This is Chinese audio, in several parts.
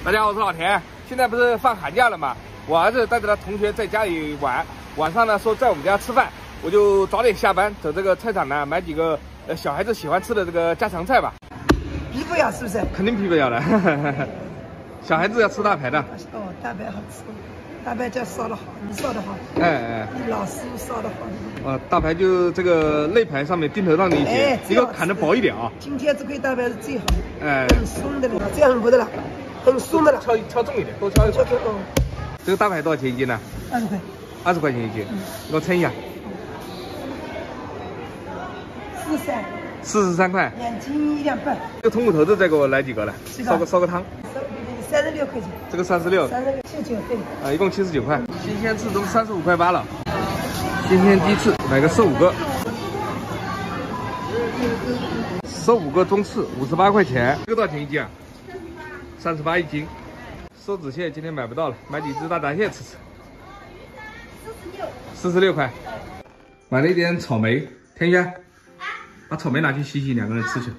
大家好，我是老田。现在不是放寒假了嘛，我儿子带着他同学在家里玩，晚上呢说在我们家吃饭，我就早点下班，走这个菜场呢买几个小孩子喜欢吃的这个家常菜吧。 皮不要是不是？ 肯定皮不要的，小孩子要吃大排的。 哦，大排好吃，大排叫烧的好，你烧的好。 哎， 你老师傅烧的好。 大排就这个肋排上面钉头上的一些，一个砍的薄一点啊。 今天这块大排是最好的， 哎， 很松的了，这样很不得了，很松的了。 敲重一点，多敲一点。 哦。 这个大排多少钱一斤呢 ？20块。 20块钱一斤，给我称一下。43块。 2斤1两半。 这个豚骨头子再给我来几个来，烧个汤。 36块钱。这个 36。 79对。 一共79块。新鲜翅中35块8了。新鲜鸡翅买个15个。15个中翅58块钱。这个多少钱一斤啊？38一斤。梭子蟹今天买不到了，买几只大闸蟹吃吃。46块。买了一点草莓，天轩，把草莓拿去洗洗，两个人吃去。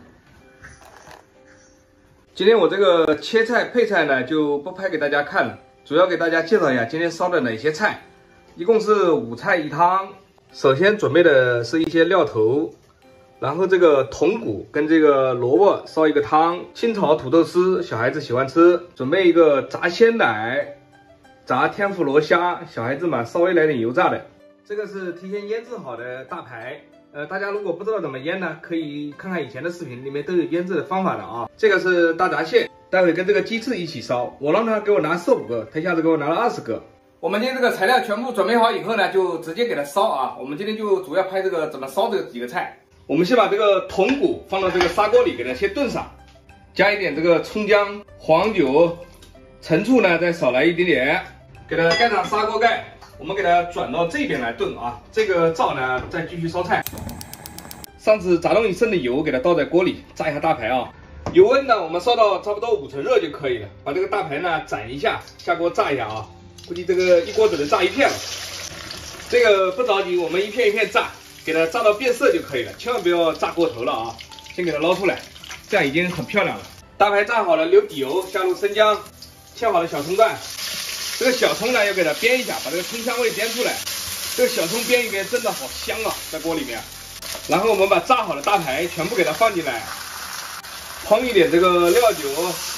今天我这个切菜配菜呢就不拍给大家看了，主要给大家介绍一下今天烧的哪些菜，一共是5菜1汤。首先准备的是一些料头，然后这个豚骨跟这个萝卜烧一个汤，清炒土豆丝，小孩子喜欢吃。准备一个炸鲜奶，炸天妇罗虾，小孩子嘛稍微来点油炸的。这个是提前腌制好的大排，大家如果不知道怎么腌呢，可以看看以前的视频，里面都有腌制的方法的啊。这个是大闸蟹，待会跟这个鸡翅一起烧，我让他给我拿15个，他一下子给我拿了20个。我们今天这个材料全部准备好以后呢，就直接给它烧啊。我们今天就主要拍这个怎么烧这几个菜。我们先把这个豚骨放到这个砂锅里，给它先炖上，加一点这个葱姜、黄酒、陈醋呢，再少来一点点，给它盖上砂锅盖。我们给它转到这边来炖啊，这个灶呢再继续烧菜。上次炸弄一剩的油给它倒在锅里，炸一下大排啊。油温呢我们烧到差不多5成热就可以了。把这个大排呢斩一下，下锅炸一下啊。估计这个一锅只能炸1片了。这个不着急，我们一片一片炸，给它炸到变色就可以了，千万不要炸过头了啊。先给它捞出来，这样已经很漂亮了。大排炸好了，留底油，下入生姜，切好的小葱段。这个小葱呢要给它煸一下，把这个葱香味煸出来。这个小葱煸一煸真的好香啊，在锅里面。然后我们把炸好的大排全部给它放进来，烹一点这个料酒，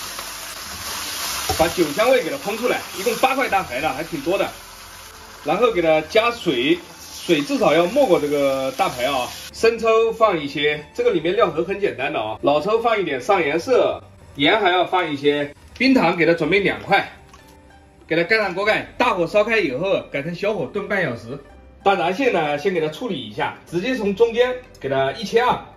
把酒香味给它烹出来。一共8块大排呢，还挺多的。然后给它加水，水至少要没过这个大排啊。生抽放一些，这个里面料头很简单的啊。老抽放一点上颜色，盐还要放一些，冰糖给它准备2块。给它盖上锅盖，大火烧开以后改成小火炖半小时。大闸蟹呢，先给它处理一下，直接从中间给它一切二。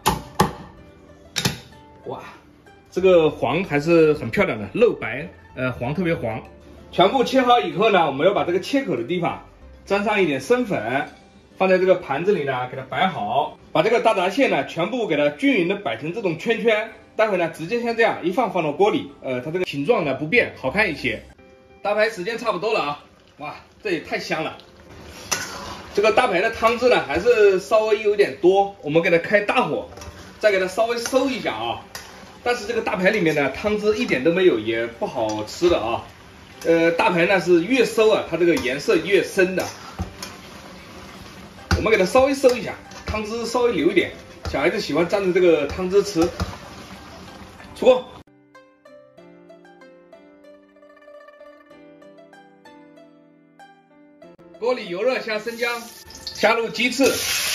哇，这个黄还是很漂亮的，肉白，黄特别黄。全部切好以后呢，我们要把这个切口的地方沾上一点生粉，放在这个盘子里呢，给它摆好。把这个大闸蟹呢，全部给它均匀的摆成这种圈圈。待会呢，直接像这样一放到锅里，它这个形状呢不变，好看一些。大排时间差不多了啊，哇，这也太香了。这个大排的汤汁呢，还是稍微有点多，我们给它开大火，再给它稍微收一下啊。但是这个大排里面呢，汤汁一点都没有，也不好吃的啊。大排呢是越收啊，它这个颜色越深的。我们给它稍微收一下，汤汁稍微留一点，小孩子喜欢蘸着这个汤汁吃。出锅。锅里油热，下生姜，下入鸡翅，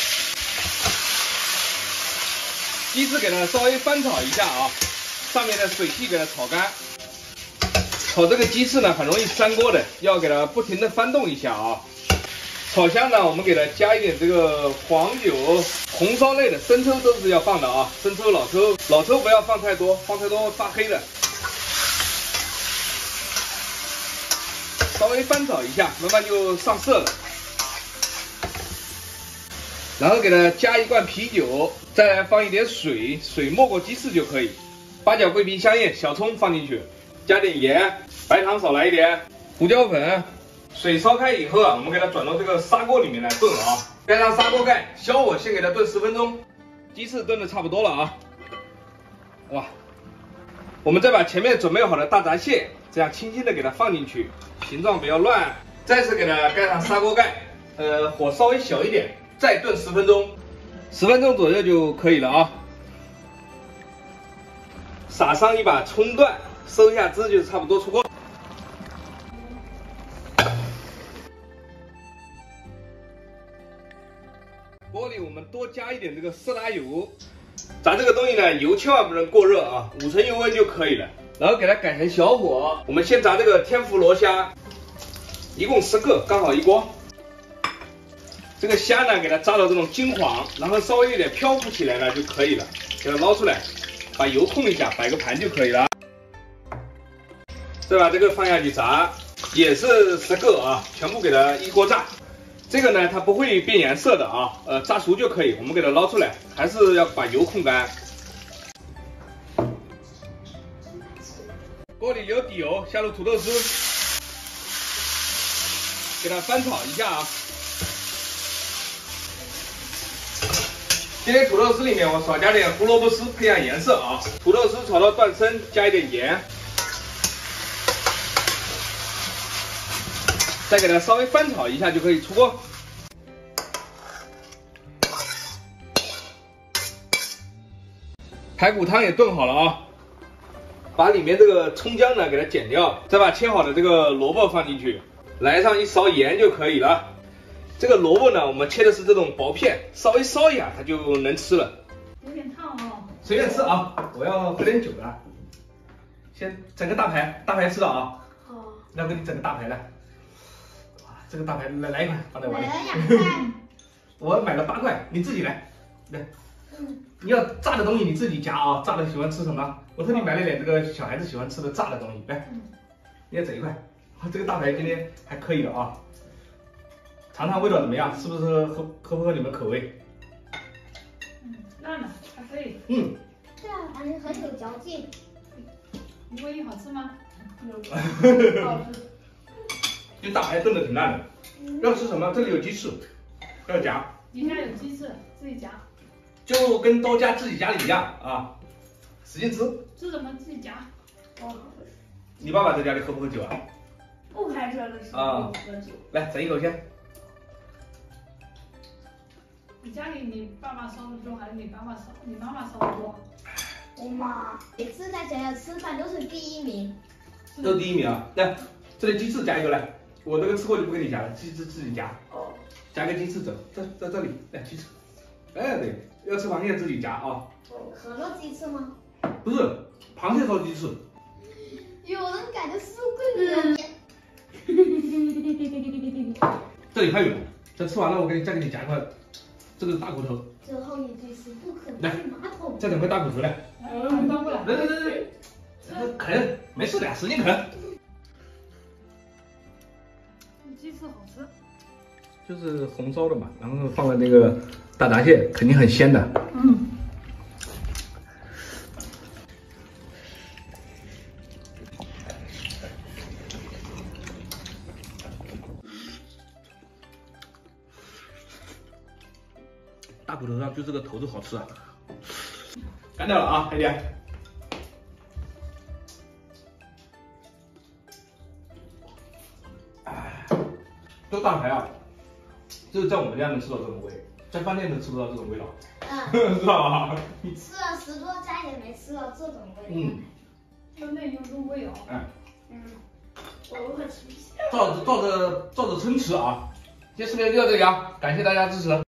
鸡翅给它稍微翻炒一下啊，上面的水汽给它炒干。炒这个鸡翅呢很容易粘锅的，要给它不停的翻动一下啊。炒香呢，我们给它加一点这个黄酒、红烧类的生抽都是要放的啊，生抽、老抽不要放太多，放太多发黑的。稍微翻炒一下，慢慢就上色了。然后给它加1罐啤酒，再来放一点水，水没过鸡翅就可以。八角、桂皮、香叶、小葱放进去，加点盐，白糖少来一点，胡椒粉。水烧开以后啊，我们给它转到这个砂锅里面来炖啊。盖上砂锅盖，小火先给它炖10分钟。鸡翅炖的差不多了啊。哇，我们再把前面准备好的大闸蟹这样轻轻的给它放进去，形状不要乱。再次给它盖上砂锅盖，火稍微小一点，再炖10分钟，10分钟左右就可以了啊。撒上一把葱段，收一下汁就差不多出锅。锅里我们多加一点这个色拉油，炸这个东西呢，油千万不能过热啊，5成油温就可以了。然后给它改成小火，我们先炸这个天妇罗虾，一共10个，刚好一锅。这个虾呢，给它炸到这种金黄，然后稍微有点漂浮起来了就可以了，给它捞出来，把油控一下，摆个盘就可以了。再把这个放下去炸，也是10个啊，全部给它一锅炸。这个呢，它不会变颜色的啊，炸熟就可以。我们给它捞出来，还是要把油控干。锅里留底油，下入土豆丝，给它翻炒一下啊。今天土豆丝里面我少加点胡萝卜丝，配下颜色啊。土豆丝炒到断生，加一点盐，再给它稍微翻炒一下就可以出锅。排骨汤也炖好了啊，把里面这个葱姜呢给它剪掉，再把切好的这个萝卜放进去，来上1勺盐就可以了。这个萝卜呢，我们切的是这种薄片，稍微烧一下它就能吃了。 有点烫哦。 随便吃啊，我要喝点酒了。先整个大排吃了啊。 好。 那我给你整个大排来。哇，这个大排来一块，放在碗里。 买了2块。 我买了8块，你自己来。来。你要炸的东西你自己夹啊，炸的喜欢吃什么？我特地买了点这个小孩子喜欢吃的炸的东西，来，你也整一块。这个大排今天还可以了啊，尝尝味道怎么样？是不是合不合你们口味？ 辣的还可以。 对啊，反正很有嚼劲。 你味好吃吗？ 好吃。 这大排炖的挺烂的。要吃什么？这里有鸡翅，要夹。 底下有鸡翅，自己夹。 就跟刀家自己家里一样啊，使劲吃。 吃什么自己夹。 你爸爸在家里喝不喝酒啊？ 不开车的时候喝酒。 来，整一口先。 你家里你爸爸烧的多还是你妈妈烧的多？ 我妈每次在学校吃饭都是第1名。 都是第1名啊！来，这里鸡翅夹一个来，我这个吃货就不给你夹了，鸡翅自己夹。 哦。 夹个鸡翅走，在这里，来鸡翅。哎，对，要吃螃蟹自己夹啊。 可乐鸡翅吗？ 不是，螃蟹烧鸡翅。 有人感觉书柜里面。 这里还有，这吃完了我再给你夹一块，这个是大骨头。 最后一句是不可能去马桶。 再整块大骨头来。 搬过来。 来，啃，没事的，使劲啃。 鸡翅好吃。 就是红烧的嘛，然后放了那个大闸蟹，肯定很鲜的。大骨头上就这个头子好吃啊！干掉了啊，海点。这个大排啊，就是在我们家能吃到这种味，在饭店能吃不到这种味道，知道吧？ 吃了10多家也没吃到这种味。 就内又入味哦。 我如何吃不下？ 照着称吃啊！今天视频就到这里啊，感谢大家支持。